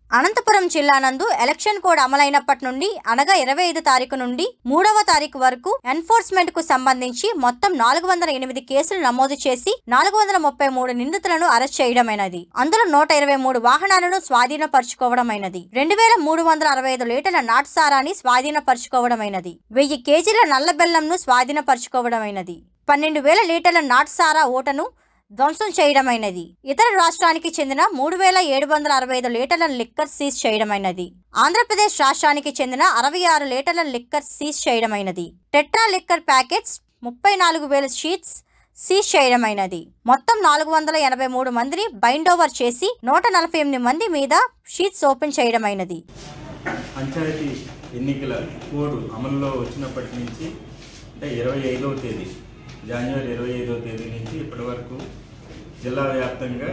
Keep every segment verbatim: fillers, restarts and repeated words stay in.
అనంతపురం జిల్లా నందు election code అమలైనప్పటి నుండి అనగా ఇరవై ఐదు తారీఖు నుండి మూడవ తారీఖు వరకు ఎన్ఫోర్స్మెంట్ కు సంబంధించి మొత్తం నాలుగు వందల ఎనిమిది కేసులు నమోదు చేసి నాలుగు వందల ముప్పై మూడు నిందితులను అరెస్ట్ చేయడమైనది. అందులో నూట ఇరవై మూడు వాహనాలను స్వాధీనపరచుకోవడమైనది. రెండు వేల మూడు వందల అరవై ఐదు లీటర్ల నాటుసారాన్ని స్వాధీనపరచుకోవడమైనది. వెయ్యి కేజీల నల్ల బెల్లంను స్వాధీనపరచుకోవడమైనది. పన్నెండు వేల లీటర్ల నాటుసారా ఓటను ధ్వంసం చేయడమైనది. ఇతర రాష్ట్రానికి చెందిన మూడు వేల ఏడు వందల అరవై ఐదు లీటర్ల లిక్కర్ సీజ్ చేయడమైనది. ఆంధ్రప్రదేశ్ రాష్ట్రానికి చెందిన అరవై ఆరు లీటర్ల లిక్కర్ సీజ్ చేయడమైనది. టెట్రా లిక్కర్ ప్యాకెట్స్ ముప్పై నాలుగు వేల షీట్స్ సీజ్ చేయడమైనది. మొత్తం నాలుగు వందల ఎనభై మూడు మందిని బైండ్ ఓవర్ చేసి నూట నలభై ఎనిమిది మంది మీద షీట్స్ ఓపెన్ చేయడమైనది. పంచాయతీ ఎన్నికల కోడ్ అమలులో వచ్చినప్పటి నుంచి అంటే ఇరవై ఐదవ తేదీ జనవరి ఇరవై ఐదవ తేదీ నుంచి ఇప్పటి వరకు జిల్లా వ్యాప్తంగా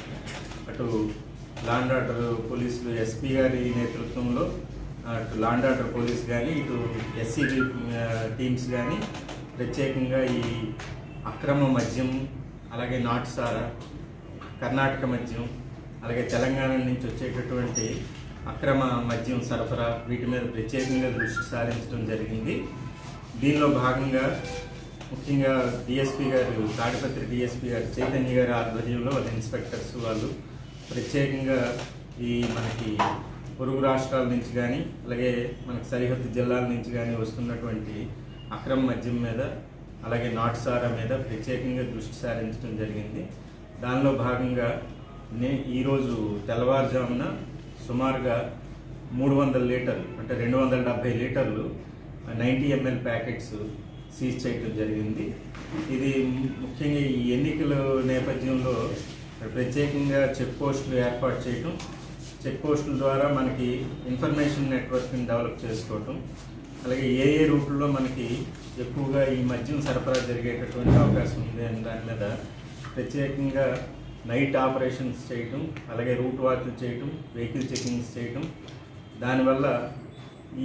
అటు లాండ్ ఆర్డర్ పోలీసులు ఎస్పీ గారి నేతృత్వంలో అటు లాండ్ ఆర్డర్ పోలీస్ కానీ ఇటు ఎస్సీబీ టీమ్స్ కానీ ప్రత్యేకంగా ఈ అక్రమ మద్యం అలాగే నాటుసారా కర్ణాటక మద్యం అలాగే తెలంగాణ నుంచి వచ్చేటటువంటి అక్రమ మద్యం సరఫరా వీటి మీద ప్రత్యేకంగా దృష్టి సారించడం జరిగింది. దీనిలో భాగంగా ముఖ్యంగా డిఎస్పీ గారు తాడిపత్రి డిఎస్పీ గారు చైతన్య గారి ఆధ్వర్యంలో వాళ్ళ ఇన్స్పెక్టర్స్ వాళ్ళు ప్రత్యేకంగా ఈ మనకి పొరుగు రాష్ట్రాల నుంచి కానీ అలాగే మనకి సరిహద్దు జిల్లాల నుంచి కానీ వస్తున్నటువంటి అక్రమ మద్యం మీద అలాగే నాటుసారా మీద ప్రత్యేకంగా దృష్టి సారించడం జరిగింది. దానిలో భాగంగా నే ఈరోజు తెల్లవారుజామున సుమారుగా మూడు వందల లీటర్లు అంటే రెండు వందల డెబ్బై లీటర్లు నైంటీ ఎంఎల్ ప్యాకెట్స్ సీజ్ చేయడం జరిగింది. ఇది ముఖ్యంగా ఈ ఎన్నికల నేపథ్యంలో ప్రత్యేకంగా చెక్ పోస్టులు ఏర్పాటు చేయటం, చెక్ పోస్టుల ద్వారా మనకి ఇన్ఫర్మేషన్ నెట్వర్క్ని డెవలప్ చేసుకోవటం, అలాగే ఏ ఏ రూట్లో మనకి ఎక్కువగా ఈ మద్యం సరఫరా జరిగేటటువంటి అవకాశం ఉంది అని దాని మీద ప్రత్యేకంగా నైట్ ఆపరేషన్స్ చేయటం, అలాగే రూట్ వాచ్లు చేయటం, వెహికల్ చెకింగ్స్ చేయటం. దానివల్ల ఈ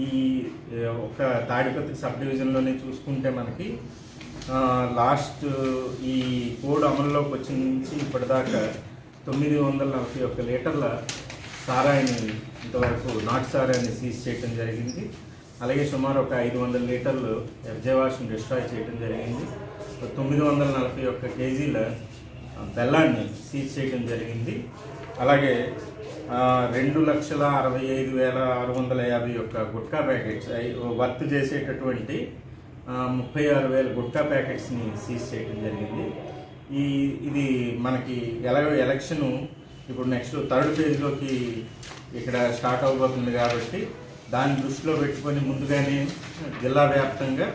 ఒక తాడిపత్రి సబ్ డివిజన్లోనే చూసుకుంటే మనకి లాస్ట్ ఈ కోడ్ అమల్లోకి వచ్చిన నుంచి ఇప్పటిదాకా తొమ్మిది వందల నలభై ఒక్క లీటర్ల సారాయిని ఇంతవరకు నాటు సారాయిని సీజ్ చేయడం జరిగింది. అలాగే సుమారు ఒక ఐదు వందల లీటర్లు ఎర్జవాష్ని డిస్ట్రాయ్ చేయడం జరిగింది. తొమ్మిది వందల నలభై ఒక్క కేజీల బెల్లాన్ని సీజ్ చేయడం జరిగింది. అలాగే రెండు లక్షల అరవై ఐదు వేల ఆరు వందల యాభై ఒక్క గుట్కా ప్యాకెట్స్ వర్త్ చేసేటటువంటి ముప్పై ఆరు వేల గుట్కా ప్యాకెట్స్ని సీజ్ చేయడం జరిగింది. ఈ ఇది మనకి ఎలాగో ఎలక్షను ఇప్పుడు నెక్స్ట్ థర్డ్ ఫేజ్లోకి ఇక్కడ స్టార్ట్ అవబోతుంది కాబట్టి దాన్ని దృష్టిలో పెట్టుకొని ముందుగానే జిల్లా వ్యాప్తంగా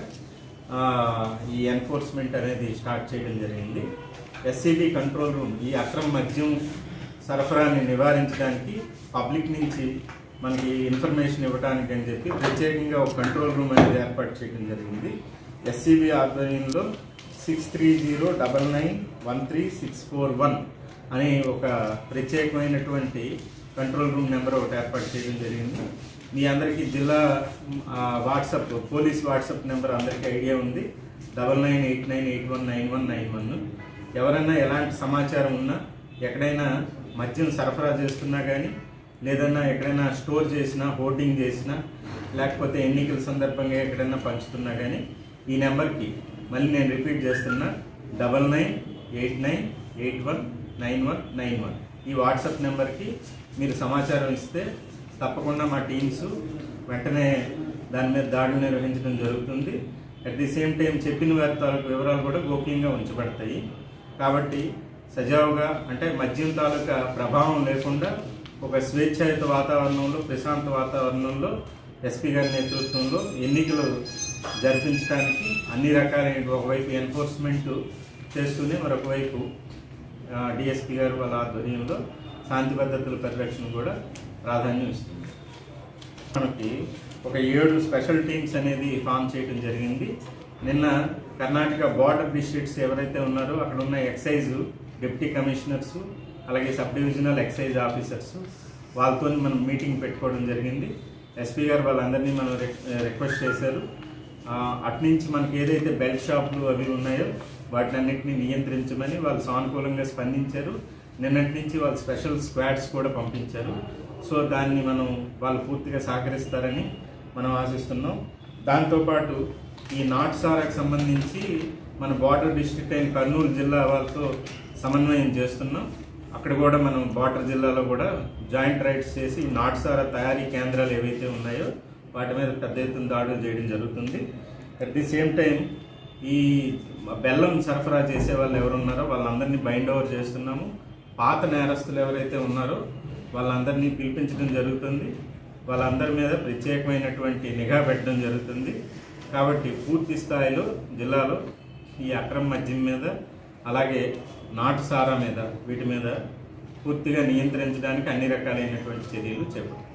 ఈ ఎన్ఫోర్స్మెంట్ అనేది స్టార్ట్ చేయడం జరిగింది. ఎస్సీబీ కంట్రోల్ రూమ్ ఈ అక్రమ మద్యం సరఫరాని నివారించడానికి పబ్లిక్ నుంచి మనకి ఇన్ఫర్మేషన్ ఇవ్వడానికి అని చెప్పి ప్రత్యేకంగా ఒక కంట్రోల్ రూమ్ అనేది ఏర్పాటు చేయడం జరిగింది. ఎస్సీబీ ఆధ్వర్యంలో six three zero double nine one three six four one అనే ఒక ప్రత్యేకమైనటువంటి కంట్రోల్ రూమ్ నెంబర్ ఒకటి ఏర్పాటు చేయడం జరిగింది. మీ అందరికీ జిల్లా వాట్సాప్ పోలీస్ వాట్సాప్ నెంబర్ అందరికీ ఐడియా ఉంది. Double nine eight nine eight one nine one nine one ఎవరైనా ఎలాంటి సమాచారం ఉన్నా ఎక్కడైనా మద్యం సరఫరా చేస్తున్నా కానీ లేదన్నా ఎక్కడైనా స్టోర్ చేసినా హోర్డింగ్ చేసినా లేకపోతే ఎన్నికల సందర్భంగా ఎక్కడైనా పంచుతున్నా కానీ ఈ నెంబర్కి మళ్ళీ నేను రిపీట్ చేస్తున్నా double nine eight nine eight one nine one nine one ఈ వాట్సాప్ నెంబర్కి మీరు సమాచారం ఇస్తే తప్పకుండా మా టీమ్స్ వెంటనే దాని మీద దాడులు నిర్వహించడం జరుగుతుంది. అట్ ది సేమ్ టైం చెప్పిన వారి తాలూకు వివరాలు కూడా గోప్యంగా ఉంచబడతాయి. కాబట్టి సజావుగా అంటే మద్యం తాలూకా ప్రభావం లేకుండా ఒక స్వేచ్ఛాయుత వాతావరణంలో ప్రశాంత వాతావరణంలో ఎస్పీ గారి నేతృత్వంలో ఎన్నికలు జరిపించడానికి అన్ని రకాలైన ఒకవైపు ఎన్ఫోర్స్మెంట్ చేస్తూనే మరొకవైపు డిఎస్పీ గారు వాళ్ళ ఆధ్వర్యంలో శాంతి భద్రతల పరిరక్షణ కూడా ప్రాధాన్యం ఇస్తుంది. మనకి ఒక ఏడు స్పెషల్ టీమ్స్ అనేది ఫామ్ చేయడం జరిగింది. నిన్న కర్ణాటక బార్డర్ డిస్ట్రిక్ట్స్ ఎవరైతే ఉన్నారో అక్కడ ఉన్న ఎక్సైజ్ డిప్యూటీ కమిషనర్స్ అలాగే సబ్ డివిజనల్ ఎక్సైజ్ ఆఫీసర్స్ వాళ్ళతో మనం మీటింగ్ పెట్టుకోవడం జరిగింది. ఎస్పీ గారు వాళ్ళందరినీ మనం రిక్వెస్ట్ చేశారు. అట్నుంచి మనకి ఏదైతే బెల్ట్ షాపులు అవి ఉన్నాయో వాటినన్నింటినీ నియంత్రించమని వాళ్ళు సానుకూలంగా స్పందించారు. నిన్నటి నుంచి వాళ్ళు స్పెషల్ స్క్వాడ్స్ కూడా పంపించారు. సో దాన్ని మనం వాళ్ళు పూర్తిగా సహకరిస్తారని మనం ఆశిస్తున్నాం. దాంతోపాటు ఈ నాటుసారాకు సంబంధించి మన బార్డర్ డిస్ట్రిక్ట్ అయిన కర్నూలు జిల్లా వాళ్ళతో సమన్వయం చేస్తున్నాం. అక్కడ కూడా మనం బార్డర్ జిల్లాలో కూడా జాయింట్ రైడ్స్ చేసి నాటుసారా తయారీ కేంద్రాలు ఏవైతే ఉన్నాయో వాటి మీద పెద్ద ఎత్తున దాడులు చేయడం జరుగుతుంది. అట్ ది సేమ్ టైం ఈ బెల్లం సరఫరా చేసే వాళ్ళు ఎవరున్నారో వాళ్ళందరినీ బైండ్ ఓవర్ చేస్తున్నాము. పాత నేరస్తులు ఎవరైతే ఉన్నారో వాళ్ళందరినీ పిలిపించడం జరుగుతుంది. వాళ్ళందరి మీద ప్రత్యేకమైనటువంటి నిఘా పెట్టడం జరుగుతుంది. కాబట్టి పూర్తి స్థాయిలో జిల్లాలో ఈ అక్రమ మద్యం మీద అలాగే నాటు సారా మీద వీటి మీద పూర్తిగా నియంత్రించడానికి అన్ని రకాలైనటువంటి చర్యలు చేపట్టారు.